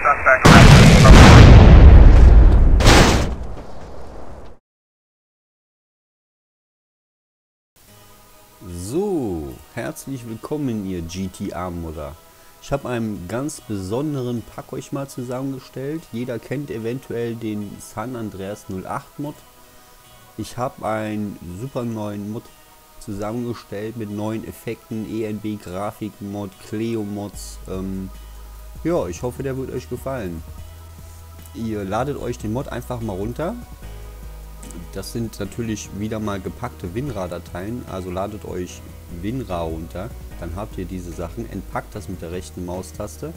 So, herzlich willkommen ihr GTA-Modder. Ich habe einen ganz besonderen Pack euch mal zusammengestellt. Jeder kennt eventuell den San Andreas 08 Mod. Ich habe einen super neuen Mod zusammengestellt mit neuen Effekten, ENB Grafik-Mod, Cleo-Mods. Ja, ich hoffe, der wird euch gefallen. Ihr ladet euch den Mod einfach mal runter. Das sind natürlich wieder mal gepackte WinRAR-Dateien, also ladet euch WinRAR runter, dann habt ihr diese Sachen, entpackt das mit der rechten Maustaste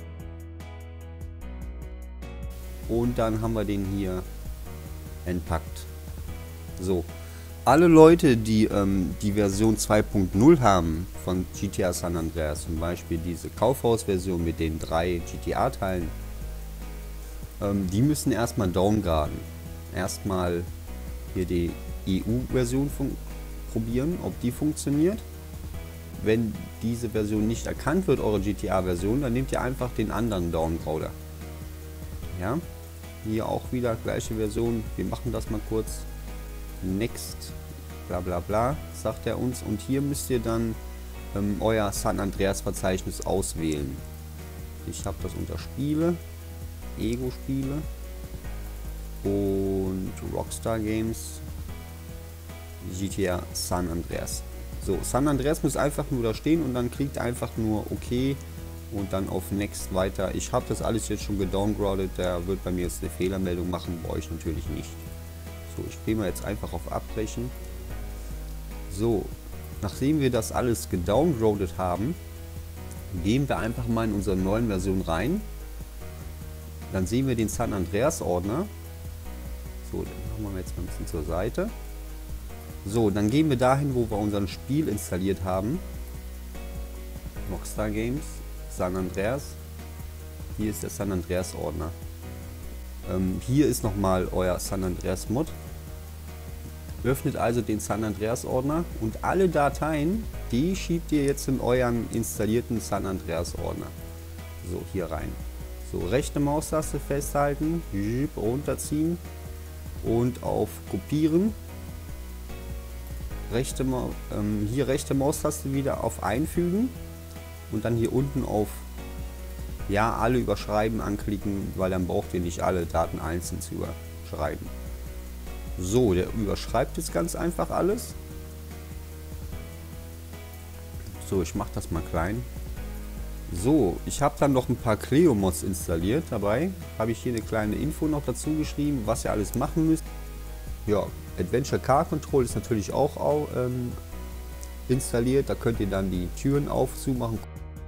und dann haben wir den hier entpackt. So, alle Leute, die die Version 2.0 haben von GTA San Andreas, zum Beispiel diese Kaufhaus-Version mit den 3 GTA-Teilen, die müssen erstmal downgraden. Erstmal hier die EU-Version probieren, ob die funktioniert. Wenn diese Version nicht erkannt wird, eure GTA-Version, dann nehmt ihr einfach den anderen Downgrader. Ja, hier auch wieder gleiche Version. Wir machen das mal kurz. Next, bla bla bla, sagt er uns. Und hier müsst ihr dann euer San Andreas-Verzeichnis auswählen. Ich habe das unter Spiele, Ego-Spiele und Rockstar Games, GTA San Andreas. So, San Andreas muss einfach nur da stehen und dann klickt einfach nur OK und dann auf Next weiter. Ich habe das alles jetzt schon gedowngradet, der wird bei mir jetzt eine Fehlermeldung machen, bei euch natürlich nicht. So, ich gehe mal jetzt einfach auf Abbrechen. So, nachdem wir das alles gedowngradet haben, gehen wir einfach mal in unsere neuen Version rein. Dann sehen wir den San Andreas Ordner. So, den machen wir jetzt mal ein bisschen zur Seite. So, dann gehen wir dahin, wo wir unser Spiel installiert haben. Rockstar Games, San Andreas. Hier ist der San Andreas Ordner. Hier ist nochmal euer San Andreas Mod. Öffnet also den San Andreas Ordner und alle Dateien, die schiebt ihr jetzt in euren installierten San Andreas Ordner. So, hier rein. So, rechte Maustaste festhalten, runterziehen und auf Kopieren. Hier rechte Maustaste wieder auf Einfügen und dann hier unten auf Ja, alle überschreiben anklicken, weil dann braucht ihr nicht alle Daten einzeln zu überschreiben. So, der überschreibt jetzt ganz einfach alles. So, ich mache das mal klein. So, ich habe dann noch ein paar Cleo-Mods installiert. Dabei habe ich hier eine kleine Info noch dazu geschrieben, was ihr alles machen müsst. Ja, Adventure Car Control ist natürlich auch installiert. Da könnt ihr dann die Türen auf, zumachen.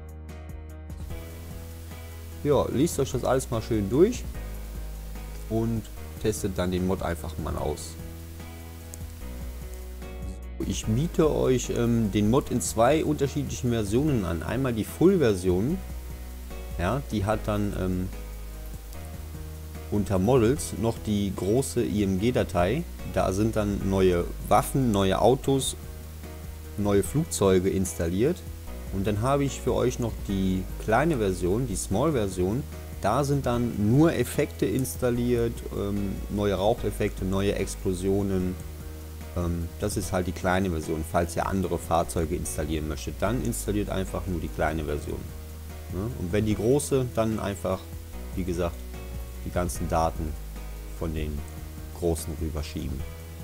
Ja, liest euch das alles mal schön durch und testet dann den Mod einfach mal aus. Ich biete euch den Mod in 2 unterschiedlichen Versionen an. Einmal die Full-Version, ja, die hat dann unter Models noch die große IMG-Datei. Da sind dann neue Waffen, neue Autos, neue Flugzeuge installiert. Und dann habe ich für euch noch die kleine Version, die Small-Version. Da sind dann nur Effekte installiert, neue Raucheffekte, neue Explosionen. Das ist halt die kleine Version. Falls ihr andere Fahrzeuge installieren möchtet, dann installiert einfach nur die kleine Version. Und wenn die große, dann einfach, wie gesagt, die ganzen Daten von den großen rüberschieben.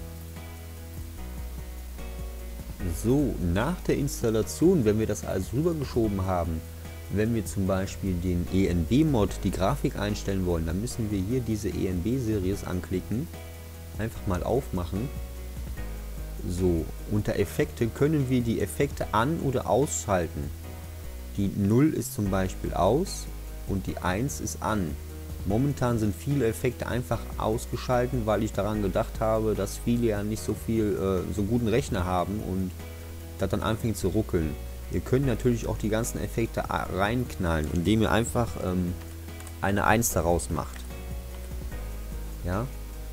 So, nach der Installation, wenn wir das alles rübergeschoben haben, wenn wir zum Beispiel den ENB-Mod, die Grafik einstellen wollen, dann müssen wir hier diese ENB-Series anklicken, einfach mal aufmachen. So, unter Effekte können wir die Effekte an- oder ausschalten. Die 0 ist zum Beispiel aus und die 1 ist an. Momentan sind viele Effekte einfach ausgeschaltet, weil ich daran gedacht habe, dass viele ja nicht so guten Rechner haben und das dann anfängt zu ruckeln. Ihr könnt natürlich auch die ganzen Effekte reinknallen, indem ihr einfach eine 1 daraus macht. Ja.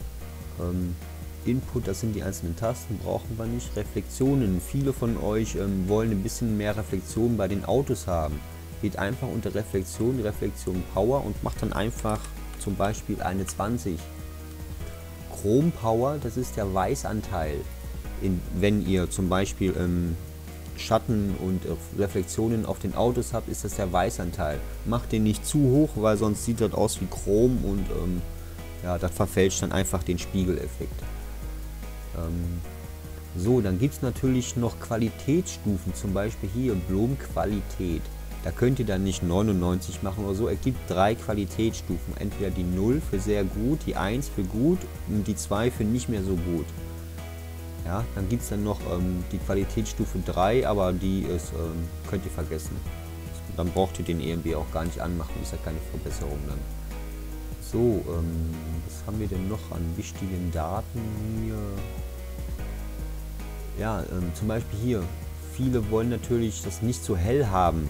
Input, das sind die einzelnen Tasten, brauchen wir nicht. Reflexionen, viele von euch wollen ein bisschen mehr Reflexion bei den Autos haben. geht einfach unter Reflexion, Reflexion Power und macht dann einfach zum Beispiel eine 20. Chrom Power, das ist der Weißanteil. Wenn ihr zum Beispiel Schatten und Reflexionen auf den Autos habt, ist das der Weißanteil. Macht den nicht zu hoch, weil sonst sieht das aus wie Chrom und ja, das verfälscht dann einfach den Spiegeleffekt. So, dann gibt es natürlich noch Qualitätsstufen, zum Beispiel hier Blumenqualität. Da könnt ihr dann nicht 99 machen oder so. Es gibt 3 Qualitätsstufen. Entweder die 0 für sehr gut, die 1 für gut und die 2 für nicht mehr so gut. Ja, dann gibt es dann noch die Qualitätsstufe 3, aber die ist, könnt ihr vergessen. Dann braucht ihr den ENB auch gar nicht anmachen, ist ja keine Verbesserung dann. So, was haben wir denn noch an wichtigen Daten hier? Ja, zum Beispiel hier. Viele wollen natürlich das nicht so hell haben.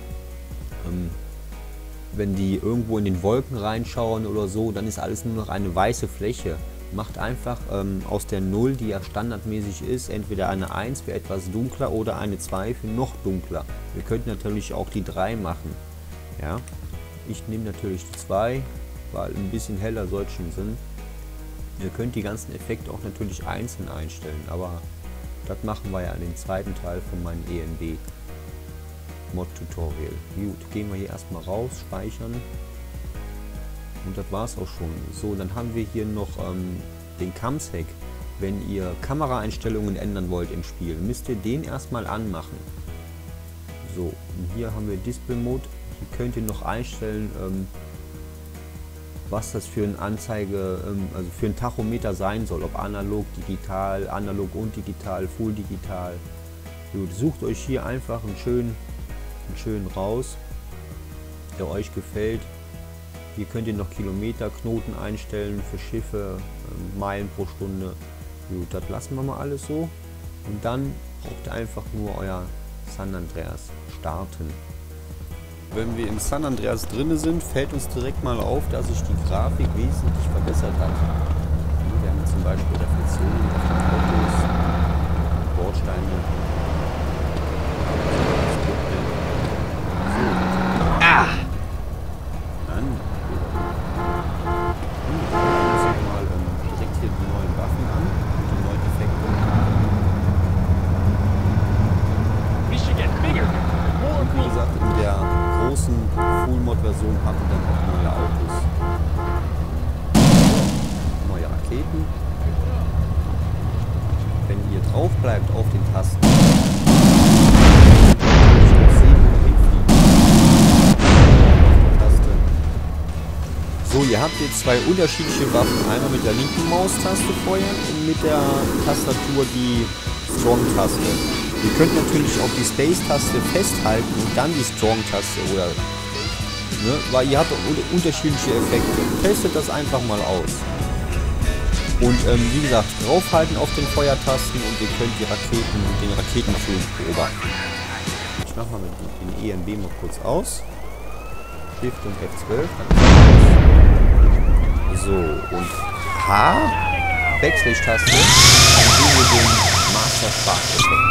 Wenn die irgendwo in den Wolken reinschauen oder so, dann ist alles nur noch eine weiße Fläche. Macht einfach aus der 0, die ja standardmäßig ist, entweder eine 1 für etwas dunkler oder eine 2 für noch dunkler. Ihr könnt natürlich auch die 3 machen. Ja? Ich nehme natürlich die 2, weil ein bisschen heller soll es schon sein. Ihr könnt die ganzen Effekte auch natürlich einzeln einstellen, aber das machen wir ja in dem zweiten Teil von meinem ENB Mod Tutorial. Gut, gehen wir hier erstmal raus, speichern. Und das war's auch schon. So, dann haben wir hier noch den Cam-Sec. Wenn ihr Kameraeinstellungen ändern wollt im Spiel, müsst ihr den erstmal anmachen. So, und hier haben wir Display Mode. Hier könnt ihr noch einstellen, was das für eine Anzeige, also für ein Tachometer sein soll. Ob analog, digital, analog und digital, full digital. Gut, sucht euch hier einfach einen schönen raus, der euch gefällt. Hier könnt ihr noch Kilometerknoten einstellen für Schiffe, Meilen pro Stunde. Gut, das lassen wir mal alles so. Und dann braucht ihr einfach nur euer San Andreas starten. Wenn wir im San Andreas drin sind, fällt uns direkt mal auf, dass sich die Grafik wesentlich verbessert hat. Wir haben zum Beispiel Reflexionen auf den Autos, Bordsteine. Full-Mod-Version haben wir dann auch neue Autos. Neue Raketen. Wenn ihr drauf bleibt auf den Tasten, so, ihr habt jetzt 2 unterschiedliche Waffen. Einmal mit der linken Maustaste feuern und mit der Tastatur die Strong-Taste. Ihr könnt natürlich auch die Space-Taste festhalten und dann die Strong-Taste oder ne, weil ihr habt auch unterschiedliche Effekte. Testet das einfach mal aus. Und wie gesagt, draufhalten auf den Feuertasten und ihr könnt die Raketen mit den Raketenflug beobachten. Ich mache mal mit den ENB mal kurz aus. Shift und F12. So, und H, Backslash-Taste, dann sehen wir den Master-Spark-Effekt.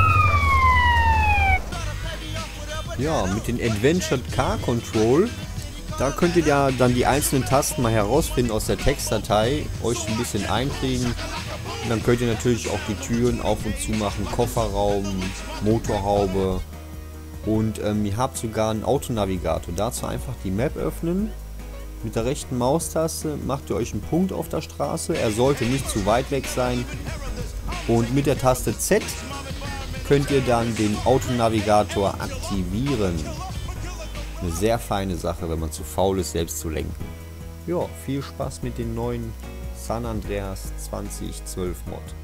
Ja, mit den Adventure Car Control, da könnt ihr ja dann die einzelnen Tasten mal herausfinden aus der Textdatei, euch ein bisschen einkriegen. Und dann könnt ihr natürlich auch die Türen auf und zu machen, Kofferraum, Motorhaube und ihr habt sogar einen Autonavigator. Dazu einfach die Map öffnen. Mit der rechten Maustaste macht ihr euch einen Punkt auf der Straße. Er sollte nicht zu weit weg sein. Und mit der Taste Z könnt ihr dann den Autonavigator aktivieren. Eine sehr feine Sache, wenn man zu faul ist, selbst zu lenken. Ja, viel Spaß mit den neuen San Andreas 2012 Mod.